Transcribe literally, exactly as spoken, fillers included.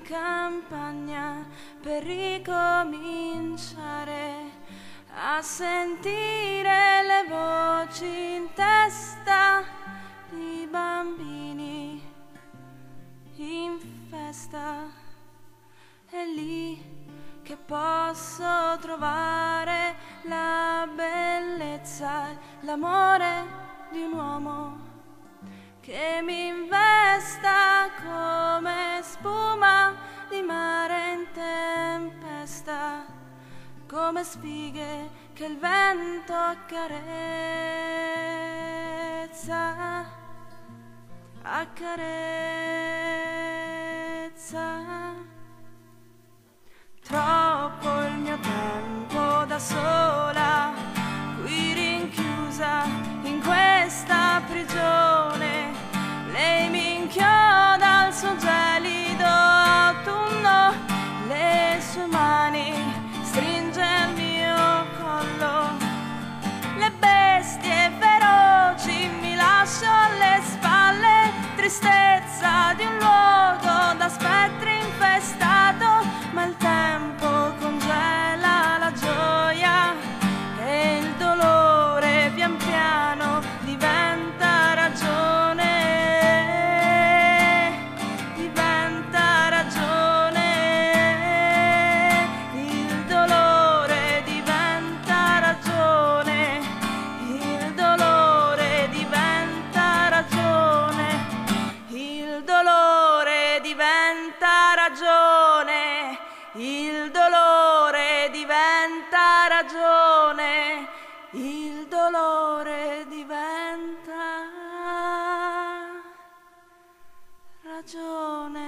campagna per ricominciare a sentire le voci in testa di bambini in festa. È lì che posso trovare la bellezza, l'amore di un uomo che mi investa come spuma di mare in tempesta, come spighe che il vento accarezza, accarezza. Troppo il mio tempo da sola, qui rinchiusa in questa prigione. Lei mi inchioda al suo gelido autunno, le sue mani stringe il mio collo. Le bestie feroci mi lascio alle spalle, tristezza di un luogo da spettri infestato, ma il tempo congela la gioia e il dolore pian piano diventa ragione, diventa ragione, il dolore diventa ragione, il dolore diventa ragione, il dolore diventa ragione, il dolore diventa ragione, il dolore diventa ragione.